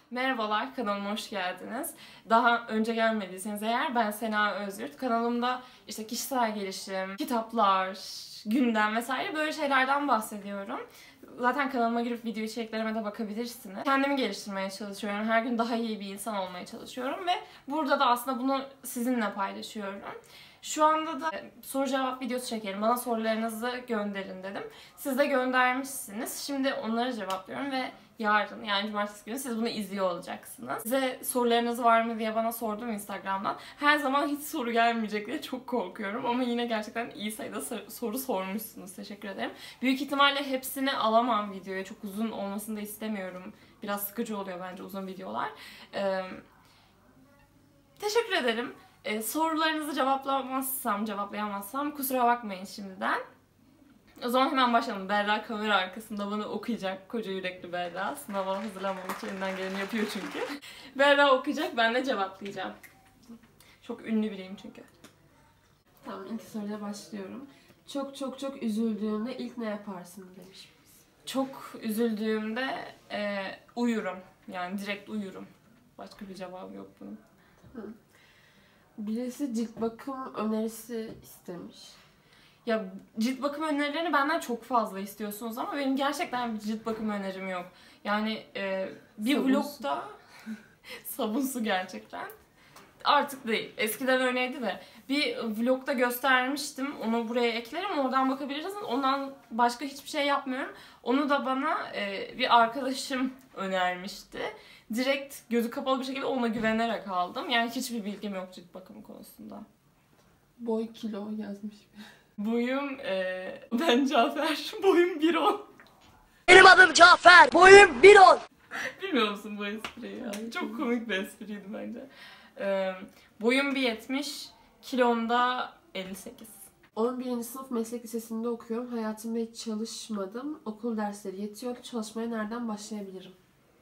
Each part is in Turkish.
Merhabalar, kanalıma hoş geldiniz. Daha önce gelmediyseniz eğer ben Sena Özyurt. Kanalımda işte kişisel gelişim, kitaplar, gündem vesaire böyle şeylerden bahsediyorum. Zaten kanalıma girip video içeriklerime de bakabilirsiniz. Kendimi geliştirmeye çalışıyorum. Her gün daha iyi bir insan olmaya çalışıyorum ve burada da aslında bunu sizinle paylaşıyorum. Şu anda da soru cevap videosu çekelim. Bana sorularınızı gönderin dedim. Siz de göndermişsiniz. Şimdi onları cevaplıyorum ve yarın yani cumartesi günü siz bunu izliyor olacaksınız. Size sorularınız var mı diye bana sordum Instagram'dan. Her zaman hiç soru gelmeyecek diye çok korkuyorum ama yine gerçekten iyi sayıda soru sormuşsunuz. Teşekkür ederim. Büyük ihtimalle hepsini alamam videoya. Çok uzun olmasını da istemiyorum. Biraz sıkıcı oluyor bence uzun videolar. Teşekkür ederim. Sorularınızı cevaplayamazsam kusura bakmayın şimdiden. O zaman hemen başlayalım. Berra kamera arkasında bana okuyacak. Koca yürekli Berra. Sınava hazırlanmam için elinden geleni yapıyor çünkü. Berra okuyacak, ben de cevaplayacağım. Çok ünlü biriyim çünkü. Tamam, ilk soruyla başlıyorum. Çok üzüldüğünde ilk ne yaparsın demiş. Çok üzüldüğümde uyurum. Yani direkt uyurum. Başka bir cevabı yok bunun. Birisi cilt bakım önerisi istemiş. Ya cilt bakım önerilerini benden çok fazla istiyorsunuz ama benim gerçekten bir cilt bakım önerim yok. Yani bir Sabun vlogda sabun su gerçekten. Artık değil. Eskiden öyleydi de. Bir vlogda göstermiştim. Onu buraya eklerim. Oradan bakabilirsiniz. Ondan başka hiçbir şey yapmıyorum. Onu da bana bir arkadaşım önermişti. Direkt gözü kapalı bir şekilde ona güvenerek aldım. Yani hiçbir bilgim yok cilt bakımı konusunda. Boy kilo yazmış. Boyum, ben Cafer. Boyum 1.10. Benim adım Cafer. Boyum 1.10. Bilmiyor musun bu espriyi ya? Çok komik bir espriydi bence. Boyum 1.70, kilomda 58. 11. sınıf meslek lisesinde okuyorum. Hayatımda hiç çalışmadım. Okul dersleri yetiyor. Çalışmaya nereden başlayabilirim?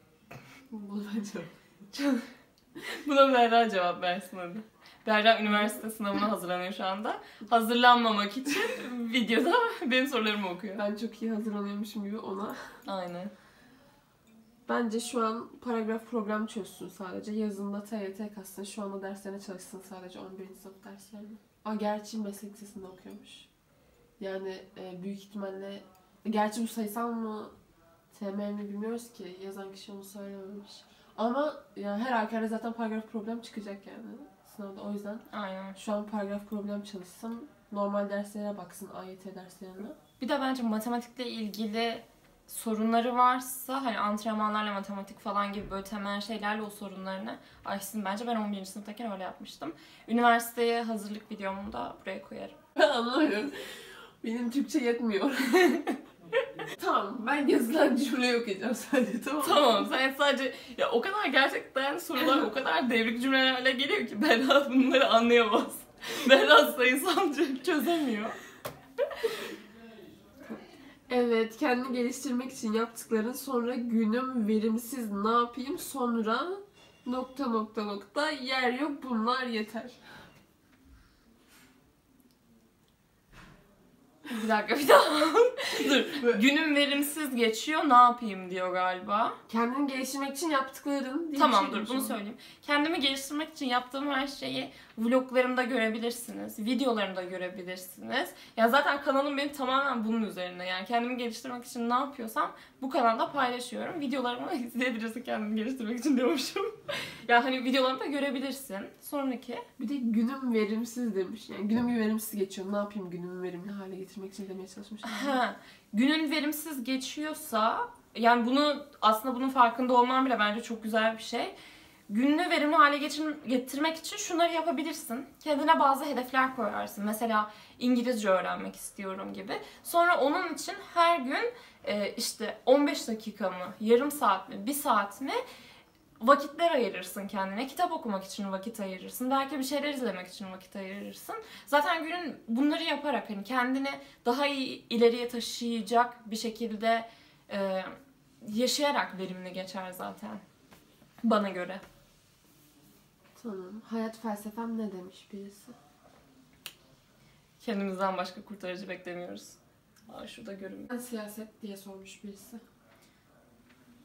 Buna Berra cevap versin hadi. Berra üniversite sınavına hazırlanıyor şu anda. Hazırlanmamak için videoda benim sorularımı okuyor. Ben çok iyi hazırlanıyormuşum gibi ona. Aynen. Bence şu an paragraf problem çözsün sadece. Yazında TYT kassın. Şu anda derslerine çalışsın sadece 11. sınıf derslerine. Gerçi meslek lisesinde okuyormuş. Yani büyük ihtimalle... Gerçi bu sayısal mı TML mi bilmiyoruz ki. Yazan kişi onu söylememiş. Ama yani her halükarda zaten paragraf problem çıkacak yani sınavda. O yüzden Aynen. şu an paragraf problem çalışsın. Normal derslere baksın, AYT derslerine. Bir de bence matematikle ilgili sorunları varsa hani antrenmanlarla matematik falan gibi böyle temel şeylerle o sorunlarını aşsın bence. Ben 11. sınıftayken öyle yapmıştım. Üniversiteye hazırlık videomu da buraya koyarım. Ben anlamıyorum. Benim Türkçe yetmiyor. Tamam, ben yazılan cümleyi okuyacağım sadece, tamam mı? Tamam, sen sadece ya o kadar gerçekten sorular o kadar devrik cümlelerle geliyor ki Berra bunları anlayamaz. Berra sayısal çözemiyor. Evet, kendini geliştirmek için yaptıkların, sonra günüm verimsiz ne yapayım, sonra ... yer yok, bunlar yeter. Bir dakika. Dur. Günüm verimsiz geçiyor. Ne yapayım diyor galiba. Kendini geliştirmek için yaptıkların diye Tamam bir şey dur bunu demiş söyleyeyim. Kendimi geliştirmek için yaptığım her şeyi vloglarımda görebilirsiniz. Videolarımda görebilirsiniz. Ya zaten kanalım benim tamamen bunun üzerine. Yani kendimi geliştirmek için ne yapıyorsam bu kanalda paylaşıyorum. Videolarımı izleyebilirsin kendimi geliştirmek için diyormuşum. Ya hani videolarımı da görebilirsin. Sonraki. Bir de günüm verimsiz demiş. Yani günüm verimsiz geçiyor. Ne yapayım günümü verimli hale getirmek için demeye çalışmış. Ha, günün verimsiz geçiyorsa yani bunu aslında bunun farkında olman bile bence çok güzel bir şey. Gününü verimli hale getirmek için şunları yapabilirsin. Kendine bazı hedefler koyarsın. Mesela İngilizce öğrenmek istiyorum gibi. Sonra onun için her gün işte 15 dakika mı, yarım saat mi, 1 saat mi vakitler ayırırsın kendine. Kitap okumak için vakit ayırırsın. Belki bir şeyler izlemek için vakit ayırırsın. Zaten günün bunları yaparak hani kendini daha iyi ileriye taşıyacak bir şekilde yaşayarak verimli geçer zaten. Bana göre. Tamam. Hayat felsefem ne demiş birisi? Kendimizden başka kurtarıcı beklemiyoruz. Aa, şurada görünüyor. Siyaset diye sormuş birisi.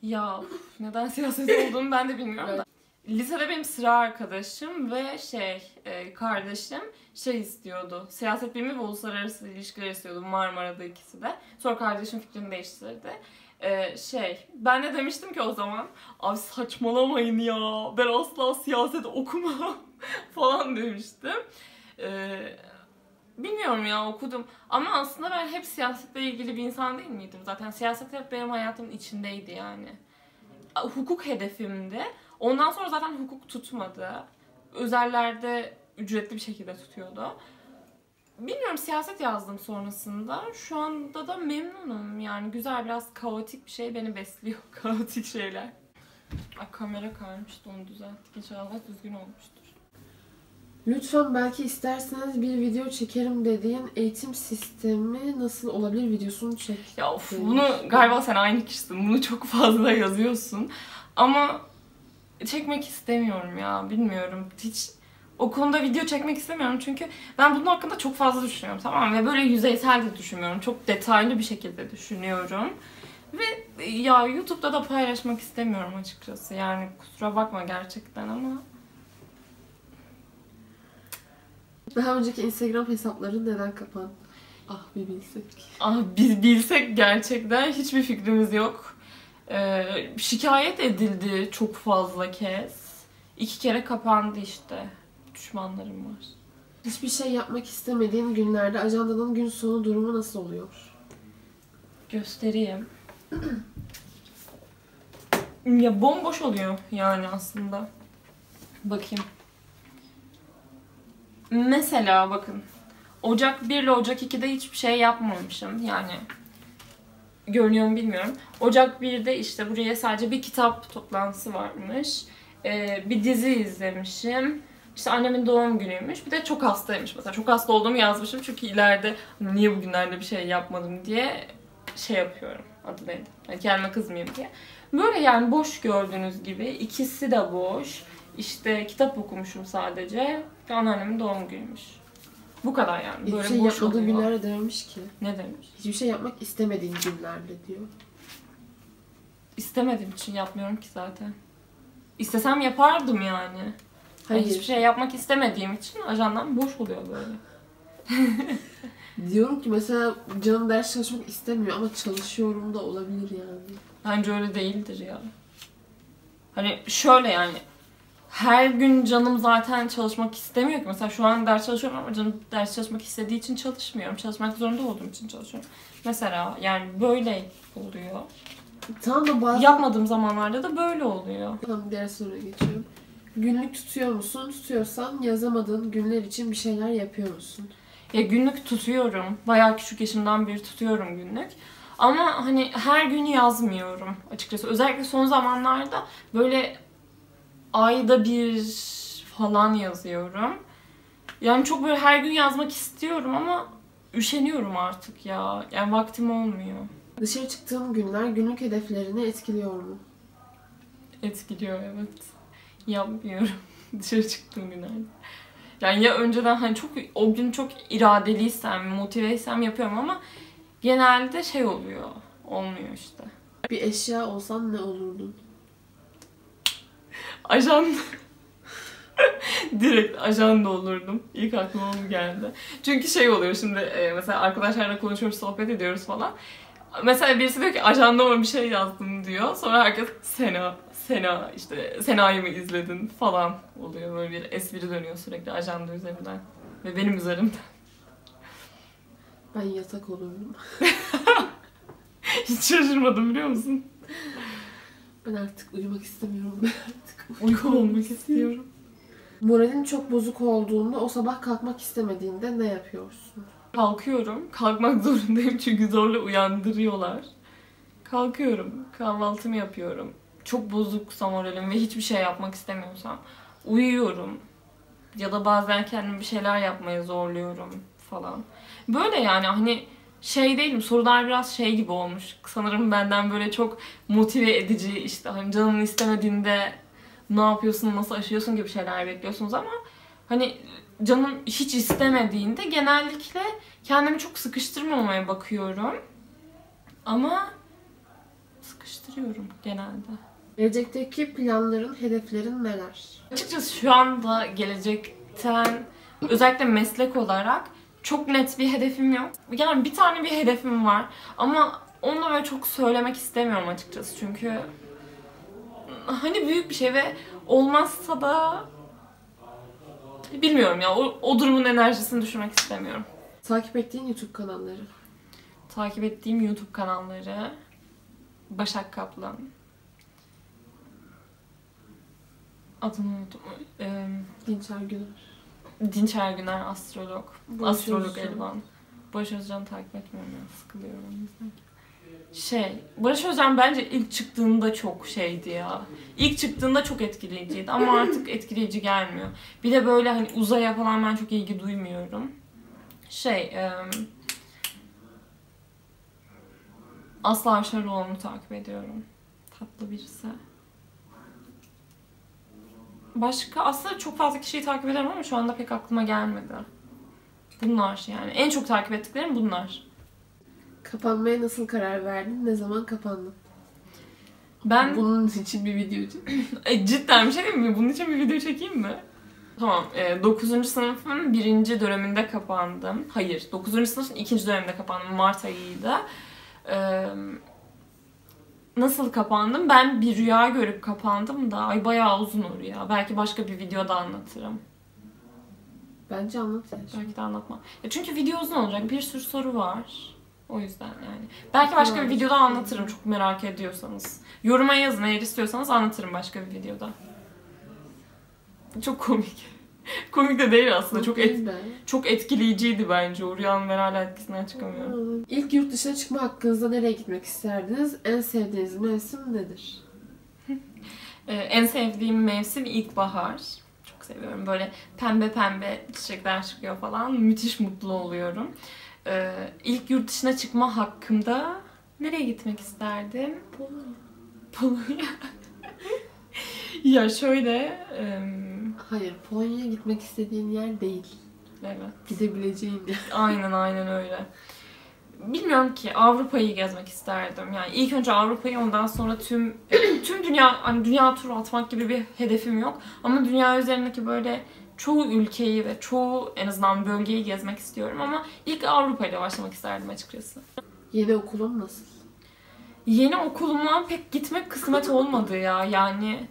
Ya neden siyaset olduğunu ben de bilmiyorum da. Lisede benim sıra arkadaşım ve kardeşim istiyordu. Siyaset bilimi ve uluslararası ilişkiler istiyordu. Marmara'da ikisi de. Sonra kardeşim fikrini değiştirdi. Ben de demiştim ki o zaman, abi saçmalamayın ya, ben asla siyaset okumam falan demiştim. Bilmiyorum ya, okudum. Ama aslında ben hep siyasetle ilgili bir insan değil miydim? Zaten siyaset hep benim hayatımın içindeydi yani. Hukuk hedefimdi. Ondan sonra zaten hukuk tutmadı. Özellerde ücretli bir şekilde tutuyordu. Bilmiyorum, siyaset yazdım sonrasında. Şu anda da memnunum. Yani güzel, biraz kaotik bir şey beni besliyor. Kaotik şeyler. Kamera kaymıştı, onu düzelttik. İnşallah düzgün olmuştur. Lütfen belki isterseniz bir video çekerim dediğin eğitim sistemi nasıl olabilir videosunu çek. Ya bunu galiba sen aynı kişisin. Bunu çok fazla yazıyorsun. Ama çekmek istemiyorum ya. Bilmiyorum. Hiç o konuda video çekmek istemiyorum. Çünkü ben bunun hakkında çok fazla düşünüyorum, tamam mı? Ve böyle yüzeysel de düşünmüyorum. Çok detaylı bir şekilde düşünüyorum. Ve ya YouTube'da da paylaşmak istemiyorum açıkçası. Yani kusura bakma gerçekten ama. Daha önceki Instagram hesapları neden kapan? Ah bir bilsek. Biz bilsek gerçekten, hiçbir fikrimiz yok. Şikayet edildi çok fazla kez. 2 kere kapandı işte. Düşmanlarım var. Hiçbir şey yapmak istemediğin günlerde ajandanın gün sonu durumu nasıl oluyor? Göstereyim. Ya bomboş oluyor yani aslında. Bakayım. Mesela bakın. Ocak 1 ile Ocak 2'de hiçbir şey yapmamışım. Yani görünüyor mu bilmiyorum. Ocak 1'de işte buraya sadece bir kitap toplantısı varmış. Bir dizi izlemişim. İşte annemin doğum günüymüş. Bir de çok hastaymış mesela. Çok hasta olduğumu yazmışım çünkü ileride niye bugünlerde bir şey yapmadım diye yapıyorum. Adı neydi? Yani kendime kızmayayım diye. Böyle yani boş, gördüğünüz gibi. İkisi de boş. İşte kitap okumuşum sadece. Anneannemin doğum günüymüş. Bu kadar yani. Böyle Hiçbir şey boş yapmadığı oluyor. günlerde dememiş ki. Ne demiş? Hiçbir şey yapmak istemediğin günlerde diyor. İstemediğim için yapmıyorum ki zaten. İstesem yapardım yani. Hayır. Hiçbir şey yapmak istemediğim için ajandam boş oluyor böyle. Diyorum ki mesela canım ders çalışmak istemiyor ama çalışıyorum da olabilir yani. Bence öyle değildir ya. Hani şöyle yani. Her gün canım zaten çalışmak istemiyor ki. Mesela şu an ders çalışıyorum ama canım ders çalışmak istediği için çalışmıyorum. Çalışmak zorunda olduğum için çalışıyorum. Mesela yani böyle oluyor. Tamam da bazen... Yapmadığım zamanlarda da böyle oluyor. Tamam, diğer soruya geçiyorum. Günlük tutuyor musun? Tutuyorsan yazamadığın günler için bir şeyler yapıyor musun? Ya günlük tutuyorum. Bayağı küçük yaşımdan beri tutuyorum günlük. Ama hani her gün yazmıyorum açıkçası. Özellikle son zamanlarda böyle ayda bir falan yazıyorum. Yani çok böyle her gün yazmak istiyorum ama üşeniyorum artık ya. Yani vaktim olmuyor. Dışarı çıktığın günler günlük hedeflerini etkiliyor mu? Etkiliyor, evet. Yapmıyorum dışarı çıktığım günlerde. Yani ya önceden hani o gün çok iradeliysem, motiveysem yapıyorum ama genelde oluyor. Olmuyor işte. Bir eşya olsan ne olurdun? Ajanda. Direkt ajanda olurdum. İlk aklıma o geldi. Çünkü oluyor şimdi, mesela arkadaşlarla konuşuyoruz, sohbet ediyoruz falan. Mesela birisi diyor ki ajandama bir şey yazdım diyor. Sonra herkes Sena işte Sena'yı mı izledin falan oluyor. Böyle bir espri dönüyor sürekli ajanda üzerinden. Ve benim üzerimden. Ben yatak olurdum. Hiç şaşırmadım, biliyor musun? Ben artık uyumak istemiyorum. Ben artık Uyku olmak istiyorum. Moralin çok bozuk olduğunda, o sabah kalkmak istemediğinde ne yapıyorsun? Kalkıyorum. Kalkmak zorundayım çünkü zorla uyandırıyorlar. Kalkıyorum. Kahvaltımı yapıyorum. Çok bozuksa moralim ve hiçbir şey yapmak istemiyorsam uyuyorum. Ya da bazen kendim bir şeyler yapmaya zorluyorum falan. Böyle yani hani değilim. Sorular biraz gibi olmuş. Sanırım benden böyle çok motive edici, işte hani canının istemediğinde ne yapıyorsun, nasıl aşıyorsun gibi şeyler bekliyorsunuz ama hani canım hiç istemediğinde genellikle kendimi çok sıkıştırmamaya bakıyorum. Ama değiştiriyorum genelde. Gelecekteki planların, hedeflerin neler? Açıkçası şu anda gelecekten özellikle meslek olarak çok net bir hedefim yok. Yani bir tane bir hedefim var ama onu da böyle çok söylemek istemiyorum açıkçası çünkü hani büyük bir şey ve olmazsa da bilmiyorum ya o durumun enerjisini düşürmek istemiyorum. Takip ettiğin YouTube kanalları. Takip ettiğim YouTube kanalları Başak Kaplan. Adını unuttum. Dinçer Güner. Dinçer Güner astrolog. Barış Astrolog Özcan. Elvan. Barış Özcan'ı takip etmiyorum ya. Sıkılıyorum o yüzden. Barış Özcan bence ilk çıktığında çok şeydi ya. İlk çıktığında çok etkileyiciydi ama artık etkileyici gelmiyor. Bir de böyle hani uzaya falan ben çok ilgi duymuyorum. Aslı Avşaroğlu'nu takip ediyorum. Tatlı birisi. Başka aslında çok fazla kişiyi takip ederim ama şu anda pek aklıma gelmedi. Bunlar yani. En çok takip ettiklerim bunlar. Kapanmaya nasıl karar verdin? Ne zaman kapandın? Ben Bunun için bir video cidden bir şey diyeyim mi? Bunun için bir video çekeyim mi? Tamam. 9. sınıfın 1. döneminde kapandım. Hayır. 9. sınıfın 2. döneminde kapandım. Mart ayıydı. Nasıl kapandım? Ben bir rüya görüp kapandım da. Ay bayağı uzun o rüya. Belki başka bir videoda anlatırım. Bence anlat ya. Belki de anlatmam. Çünkü video uzun olacak. Bir sürü soru var. O yüzden yani. Belki başka bir videoda anlatırım çok merak ediyorsanız. Yoruma yazın eğer istiyorsanız anlatırım başka bir videoda. Çok komik. Komik de değil aslında. Çok etkileyiciydi bence. O rüyanın ben hala etkisinden çıkamıyorum. İlk yurt dışına çıkma hakkınızda nereye gitmek isterdiniz? En sevdiğiniz mevsim nedir? En sevdiğim mevsim ilkbahar. Çok seviyorum. Böyle pembe pembe çiçekler çıkıyor falan. Müthiş mutlu oluyorum. İlk yurt dışına çıkma hakkımda nereye gitmek isterdim? Polonya. Ya şöyle... Hayır, Polonya'ya gitmek istediğin yer değil. Evet. Gidebileceğin yer. Aynen öyle. Bilmiyorum ki Avrupa'yı gezmek isterdim. Yani ilk önce Avrupa'yı ondan sonra tüm dünya hani dünya turu atmak gibi bir hedefim yok. Ama dünya üzerindeki böyle çoğu ülkeyi ve çoğu en azından bölgeyi gezmek istiyorum ama ilk Avrupa ile başlamak isterdim açıkçası. Yeni okulun nasıl? Yeni okuluma pek gitmek kısmet olmadı ya. Yani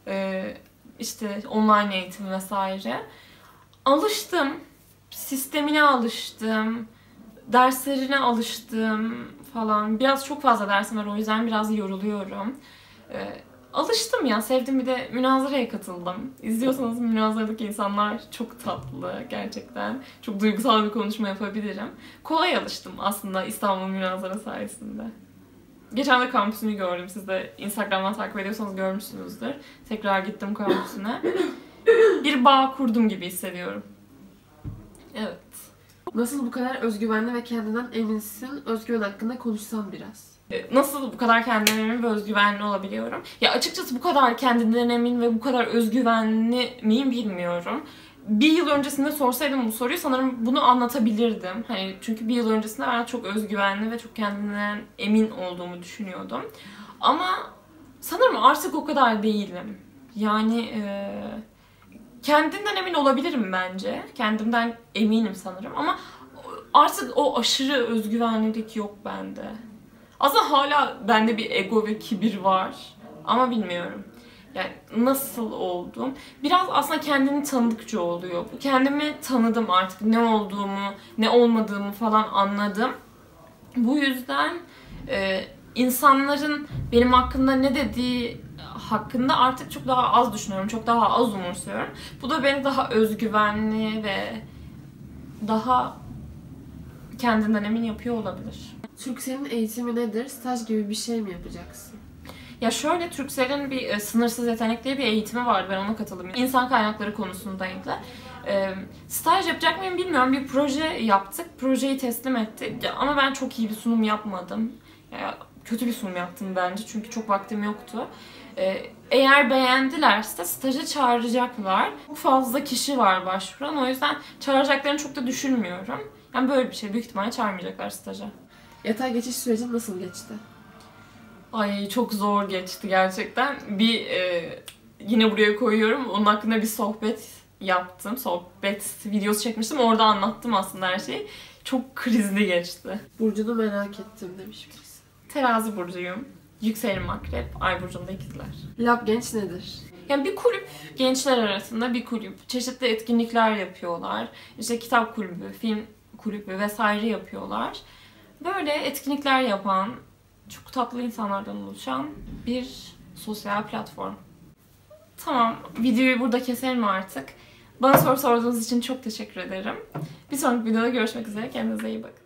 işte online eğitim vesaire. Alıştım. Sistemine alıştım. Derslerine alıştım falan. Biraz çok fazla dersim var o yüzden biraz yoruluyorum. Alıştım ya. Sevdim, bir de münazaraya katıldım. İzliyorsanız münazaradaki insanlar çok tatlı gerçekten. Çok duygusal bir konuşma yapabilirim. Kolay alıştım aslında İstanbul münazara sayesinde. Geçen de kampüsünü gördüm. Siz de Instagram'dan takip ediyorsanız görmüşsünüzdür. Tekrar gittim kampüsüne. Bir bağ kurdum gibi hissediyorum. Evet. Nasıl bu kadar özgüvenli ve kendinden eminsin? Özgüven hakkında konuşsan biraz. Nasıl bu kadar kendimden emin ve özgüvenli olabiliyorum? Ya açıkçası bu kadar kendinden emin ve bu kadar özgüvenli miyim bilmiyorum. Bir yıl öncesinde sorsaydım bu soruyu sanırım bunu anlatabilirdim. Hani çünkü bir yıl öncesinde ben çok özgüvenli ve çok kendimden emin olduğumu düşünüyordum. Ama sanırım artık o kadar değilim. Yani kendimden emin olabilirim bence. Kendimden eminim sanırım ama artık o aşırı özgüvenlilik yok bende. Aslında hala bende bir ego ve kibir var ama bilmiyorum. Yani nasıl oldum? Biraz aslında kendini tanıdıkça oluyor. Kendimi tanıdım artık. Ne olduğumu, ne olmadığımı falan anladım. Bu yüzden insanların benim hakkında ne dediği hakkında artık çok daha az düşünüyorum. Çok daha az umursuyorum. Bu da beni daha özgüvenli ve daha kendinden emin yapıyor olabilir. Turkcell'in eğitimi nedir? Staj gibi bir şey mi yapacaksın? Ya şöyle, Turkcell'in bir sınırsız yetenek diye bir eğitimi vardı. Ben ona katıldım. İnsan kaynakları konusundaydı. Staj yapacak mıyım bilmiyorum. Bir proje yaptık. Projeyi teslim ettik. Ama ben çok iyi bir sunum yapmadım. Kötü bir sunum yaptım bence. Çünkü çok vaktim yoktu. Eğer beğendilerse staja çağıracaklar. Çok fazla kişi var başvuran. O yüzden çağıracaklarını çok da düşünmüyorum. Yani böyle bir şey. Büyük ihtimalle çağırmayacaklar staja. Yatay geçiş süreci nasıl geçti? Ay çok zor geçti gerçekten. Yine buraya koyuyorum. Onun hakkında bir sohbet yaptım. Sohbet videosu çekmiştim. Orada anlattım aslında her şeyi. Çok krizli geçti. Burcu'nu merak ettim demiş birisi. Terazi burcuyum. Yükselenim akrep. Ay burcumda ikizler. Lab Genç nedir? Yani bir kulüp, gençler arasında bir kulüp. Çeşitli etkinlikler yapıyorlar. İşte kitap kulübü, film kulübü vesaire yapıyorlar. Böyle etkinlikler yapan, çok tatlı insanlardan oluşan bir sosyal platform. Tamam, videoyu burada keselim artık. Bana soru sorduğunuz için çok teşekkür ederim. Bir sonraki videoda görüşmek üzere. Kendinize iyi bakın.